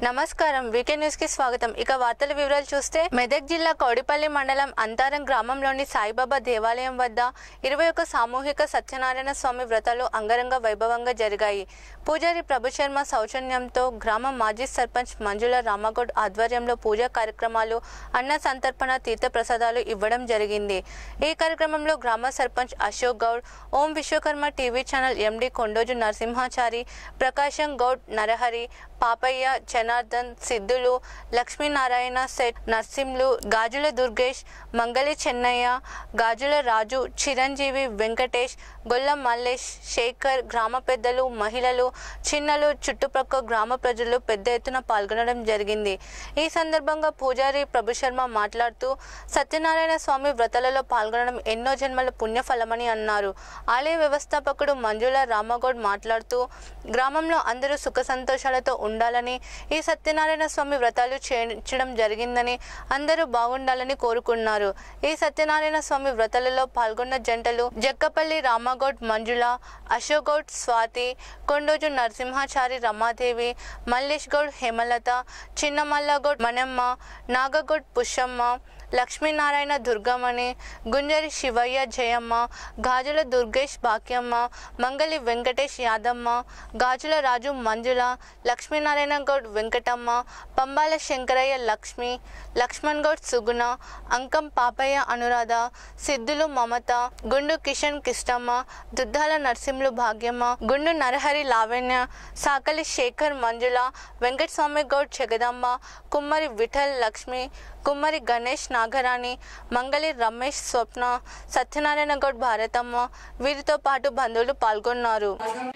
నమస్కారం వీకే న్యూస్ కి స్వాగతం. ఇక వార్తల వివరాలు చూస్తే మెదక్ జిల్లా కౌడిపల్లి మండలం అంతారం గ్రామంలోని సాయిబాబా దేవాలయం వద్ద 21 సామూహిక సత్యనారాయణ స్వామి వ్రతాలు అంగరంగ వైభవంగా జరిగాయి. పూజారి ప్రభు శర్మ సౌజన్యంతో గ్రామ మాజీ సర్పంచ్ మంజుల రామగౌడ్ ఆధ్వర్యంలో పూజా కార్యక్రమాలు, అన్న సంతర్పణ, తీర్థ ప్రసాదాలు ఇవ్వడం జరిగింది. ఈ కార్యక్రమంలో గ్రామ sarpanch Ashok Goud, Om Vishwakarma TV channel MD Kondoju Narasimhachari, Prakasam Goud, Narahari, Papaiah, Janardhan, Siddhulu, Lakshminarayana సెట్, నర్సింలు, గాజుల దుర్గేష్, మంగళి చెన్నయ్య, గాజుల రాజు, చిరంజీవి, వెంకటేష్, గొల్ల మల్లేష్, శేఖర్, గ్రామ పెద్దలు, మహిళలు, చిన్నలు, చుట్టుప్రక్కల గ్రామ ప్రజలు పెద్ద ఎత్తున పాల్గొనడం జరిగింది. ఈ సందర్భంగా పూజారి ప్రభు శర్మ మాట్లాడుతూ సత్యనారాయణ స్వామి వ్రతాలలో పాల్గొనడం ఎన్నో జన్మల పుణ్యఫలమని అన్నారు. ఆలయ వ్యవస్థాపకుడు మంజుల రామగౌడ్ మాట్లాడుతూ గ్రామంలో అందరూ సుఖ సంతోషాలతో ఉండాలని, ఈ సత్యనారాయణ స్వామి వ్రతాలు చేయించడం జరిగిందని, అందరూ బాగుండాలని కోరుకున్నారు. ఈ సత్యనారాయణ స్వామి వ్రతాలలో పాల్గొన్న జంటలు జక్కపల్లి రామగౌడ్, మంజుల, అశోక్ గౌడ్, స్వాతి, కొండోజు నరసింహాచారి, రమాదేవి, మల్లేష్ గౌడ్, హేమలత, చిన్నమల్లగౌడ్, మనమ్మ, నాగగౌడ్, పుష్యమ్మ, లక్ష్మీనారాయణ, దుర్గమణి, గుంజరి శివయ్య, జయమ్మ, గాజుల దుర్గేష్, భాగ్యమ్మ, మంగళి వెంకటేష్, యాదమ్మ, గాజుల రాజు, మంజుల, లక్ష్మీనారాయణ గౌడ్, వెంకటమ్మ, పంబాల శంకరయ్య, లక్ష్మి, లక్ష్మణ్ గౌడ్, సుగుణ, అంకం పాపయ్య, అనురాధ, సిద్ధులు, మమత, గుండు కిషన్, కిష్టమ్మ, దుద్దాల నరసింహులు, భాగ్యమ్మ, గుండు నరహరి, లావణ్య, సాకలి శేఖర్, మంజుల, వెంకటస్వామి గౌడ్, జగదమ్మ, కుమ్మరి విఠల్, లక్ష్మి, కుమ్మరి గణేష్, నాగరాణి, మంగళి రమేష్, స్వప్న, సత్యనారాయణ గౌడ్, భారతమ్మ, వీరితో పాటు బంధువులు పాల్గొన్నారు.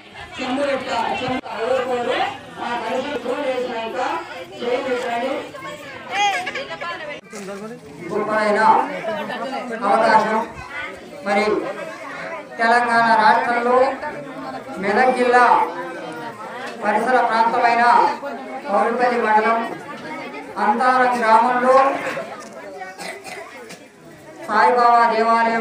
అవకాశం మరి తెలంగాణ రాష్ట్రంలో మెదక్ జిల్లా పరిసర ప్రాంతమైన కౌడిపల్లి మండలం అంతారం గ్రామంలో సాయిబాబా దేవాలయం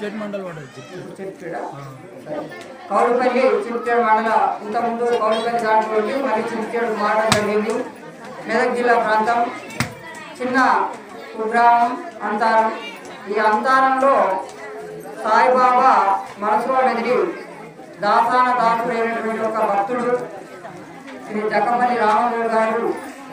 కౌడిపల్లి చిట్చేడు మండల ఇంతకుముందు కౌడిపల్లి దాంట్లో మరి చిట్చేడు మారడం జరిగింది. మెదక్ జిల్లా ప్రాంతం చిన్న కుగ్రామం అంతారం. ఈ అంతారంలో సాయిబాబా మనసులో మెదిలి దాసాన దాసుడైనటువంటి ఒక భక్తుడు శ్రీ జక్కపల్లి రామగౌడ్ గారు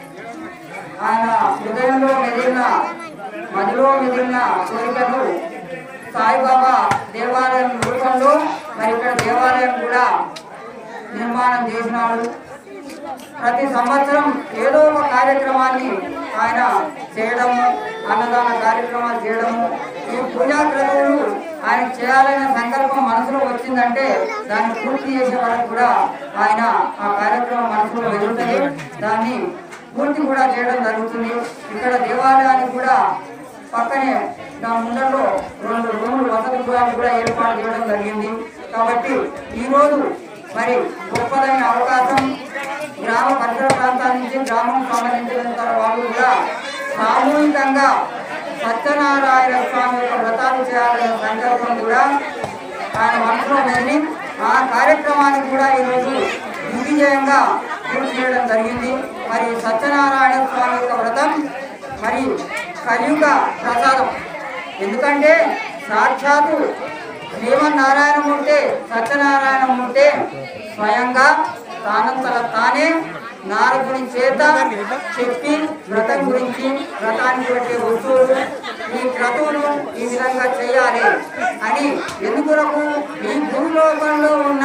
ఆయన హృదయంలో మెదిలిన మదిలో మెదిలిన కోరికలు సాయిబాబా దేవాలయం రూపంలో మరి ఇక్కడ దేవాలయం కూడా నిర్మాణం చేసినాడు. ప్రతి సంవత్సరం ఏదో ఒక కార్యక్రమాన్ని ఆయన చేయడము, అన్నదాన కార్యక్రమాలు చేయడము, ఈ పూజా క్రతువులు ఆయన చేయాలనే సంకల్పం మనసులో వచ్చిందంటే దాన్ని పూర్తి చేసే వరకు కూడా ఆయన ఆ కార్యక్రమం మనసులో వెళ్తుంది, దాన్ని పూర్తి కూడా చేయడం జరుగుతుంది. ఇక్కడ దేవాలయానికి కూడా పక్కనే నా ముందరలో 2 రూములు వసతి గృహాలు కూడా ఏర్పాటు చేయడం జరిగింది. కాబట్టి ఈరోజు మరి గొప్పదైన అవకాశం గ్రామ పరిసర ప్రాంతాల నుంచి గ్రామం సంబంధించిన వాళ్ళు కూడా సామూహికంగా సత్యనారాయణ స్వామి యొక్క వ్రతాలు చేయాలనే సంకల్పం కూడా ఆయన మనసులో మెదిలి ఆ కార్యక్రమానికి కూడా ఈరోజు దిగ్విజయంగా పూర్తి చేయడం జరిగింది. మరి సత్యనారాయణ స్వామి యొక్క వ్రతం మరి కలియుగ ప్రసాదం. ఎందుకంటే సాక్షాత్తు శ్రీమన్నారాయణమూర్తి సత్యనారాయణమూర్తి స్వయంగా తానంతల తానే నారదుని చేత చెప్పి వ్రతం గురించి, వ్రతానికి పెట్టే వస్తువులు, ఈ క్రతువులు ఈ విధంగా చేయాలి అని ఎందుకు ఈ భూలోకంలో ఉన్న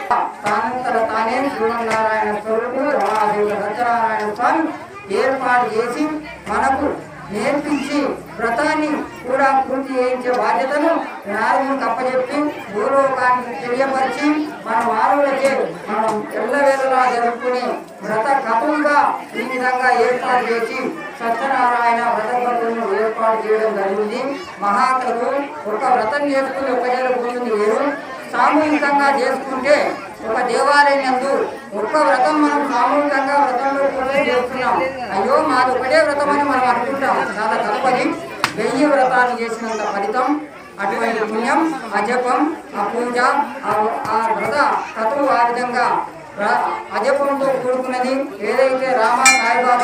తానంతల తానే శ్రీమన్నారాయణ స్వరూపుడు రమాదేవి సత్యనారాయణ స్వామి ఏర్పాటు చేసి మనకు నేర్పించి వ్రతాన్ని కూడా పూర్తి చేయించే బాధ్యతను నారదునికి అప్పచెప్పి భూలోకానికి తెలియపరిచి మన మానవులకే మనం ఎల్లవేళలా జరుపుకుని వ్రత కథలుగా ఈ విధంగా ఏర్పాటు చేసి సత్యనారాయణ వ్రత కథలను ఏర్పాటు చేయడం జరిగింది. మహాకథలు ఒక వ్రతం చేసుకుని ఒక నెల కూర్చుంది వేరు, సామూహికంగా చేసుకుంటే ఒక దేవాలయం నందు ఒక్క వ్రతం మనం సామూహికంగా వ్రతంలో పూర్తి చేస్తున్నాం. అయ్యో మాది ఒకటే వ్రతం అని మనం అనుకుంటాం, చాలా తప్పది. 1000 వ్రతాలు చేసినంత ఫలితం, అటువంటి పుణ్యం, ఆ జపం, ఆ పూజ, ఆ వ్రత కథలు ఆ విధంగా అజపంతో కూడుకున్నది. ఏదైతే రామ సాయిబాబా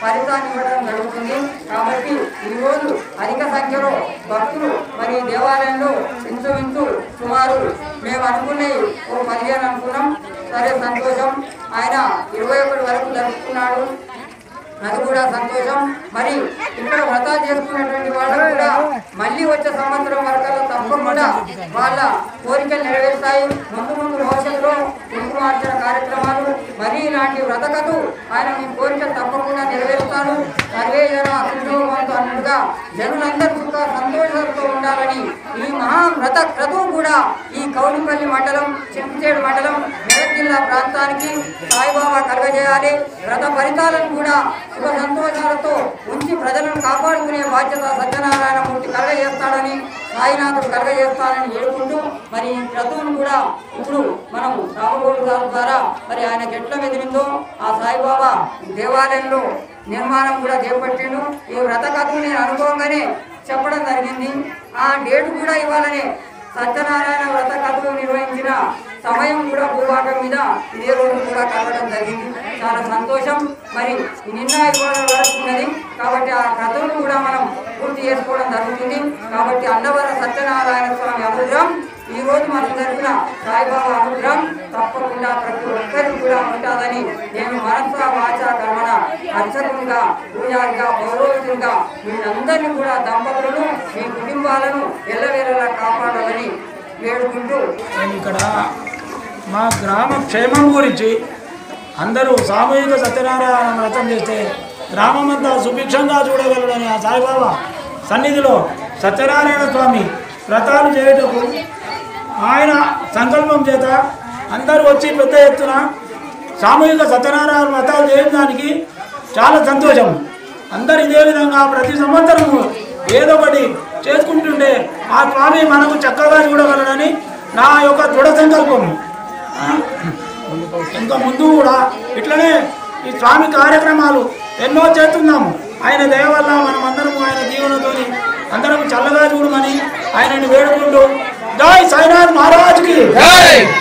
ఫలితాన్ని ఇవ్వడం జరుగుతుంది. కాబట్టి ఈరోజు అధిక సంఖ్యలో భక్తులు మరి దేవాలయంలో ఇంచుమించు సుమారు మేము అనుకునే ఓ 15 అనుకున్నాం. సరే సంతోషం, ఆయన 21 వరకు జరుపుకున్నాడు, అది కూడా సంతోషం. మరి ఇక్కడ వ్రతాలు చేసుకున్నటువంటి వాళ్ళు కూడా మళ్ళీ వచ్చే సంవత్సరం వరకు తప్పకుండా వాళ్ళ కోరికలు నెరవేరుతాయి. ముందు భవిష్యత్తులో కుంకుమార్చన కార్యక్రమాలు మరి ఇలాంటి వ్రతకథు ఆయన మీ కోరికలు తప్పకుండా నెరవేరుతారు. సర్వే జన సుఖవంతు అన్నట్టుగా జనులందరూ సుఖ సంతోషాలతో ఉండాలని ఈ మహావ్రత క్రతువు కూడా ఈ కౌలిపల్లి మండలం, చింతచేడు మండలం, మెదక్ జిల్లా ప్రాంతానికి సాయిబాబా కలుగజేయాలి. వ్రత ఫలితాలను కూడా సుఖ సంతోషాలతో ఉంచి ప్రజలను కాపాడుకునే బాధ్యత సత్యనారాయణ మూర్తి కలగజేస్తాడని, సాయినాథుడు కలగజేస్తాడని వేడుకుంటూ మరి ఈ క్రతువును కూడా ఇప్పుడు మనం రామగోడు గారి ద్వారా మరి ఆయనకు ఎట్లా ఎదిరిందో ఆ సాయిబాబా దేవాలయంలో నిర్మాణం కూడా చేపట్టిండు. ఈ వ్రత కథను నేను అనుకోగానే చెప్పడం జరిగింది. ఆ డేటు కూడా ఇవ్వాలనే సత్యనారాయణ వ్రత కథలు నిర్వహించిన సమయం కూడా భూభాగం మీద ఇదే రోజు కూడా కలవడం జరిగింది. చాలా సంతోషం. మరి నిన్న ఇవ్వడం జరుగుతున్నది కాబట్టి ఆ కథను కూడా మనం పూర్తి చేసుకోవడం జరుగుతుంది. కాబట్టి అన్నవరం సత్యనారాయణ స్వామి అనుగ్రహం ఈ రోజు మనం జరిపిన సాయిబాబా అనుగ్రహం తప్పకుండా ప్రతి ఒక్కరికి కూడా ఉంటుందని నేను మనసా వాచా కర్మణ అర్చకునిగా, పూజారిగా, పౌరోహితునిగా వీళ్ళందరినీ కూడా దంపతులను, మీ కుటుంబాలను ఎల్లవేళలా కాపాడాలని వేడుకుంటూ ఇక్కడ మా గ్రామ క్షేమం గురించి అందరూ సామూహిక సత్యనారాయణ వ్రతం చేస్తే గ్రామమంతా సుభిక్షంగా చూడగలడని ఆ సాయిబాబా సన్నిధిలో సత్యనారాయణ స్వామి వ్రతాలు చేయటకు ఆయన సంకల్పం చేత అందరూ వచ్చి పెద్ద ఎత్తున సామూహిక సత్యనారాయణ వ్రతాలు చేయడానికి చాలా సంతోషం. అందరు ఇదే విధంగా ప్రతి సంవత్సరము ఏదో ఒకటి చేసుకుంటుంటే ఆ స్వామి మనకు చక్కగా చూడగలడని నా యొక్క దృఢ సంకల్పం. ఇంకా ముందు కూడా ఇట్లనే ఈ స్వామి కార్యక్రమాలు ఎన్నో చేస్తున్నాము. ఆయన దయ వల్ల మనం అందరము ఆయన దీవెనతో అందరం చల్లగా చూడమని ఆయనని వేడుకుంటూ జై సాయినాథ్ మహారాజ్కి జై.